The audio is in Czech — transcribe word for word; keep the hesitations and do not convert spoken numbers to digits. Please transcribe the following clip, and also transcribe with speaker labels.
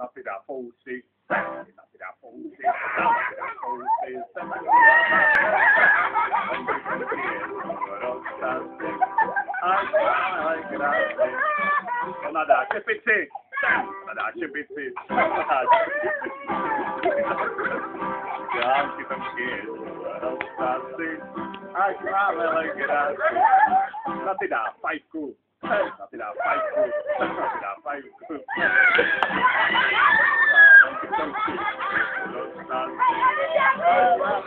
Speaker 1: na ti dà Fauci, na ti dà Fauci, na ti dà Fauci, sempre ai, ai, grazie. Una da C P C, una da C P C, anche perché non ai, ai, grazie. Na ti dà five Q. Na ti dà five Q. Na ti dà five Q. Nonostante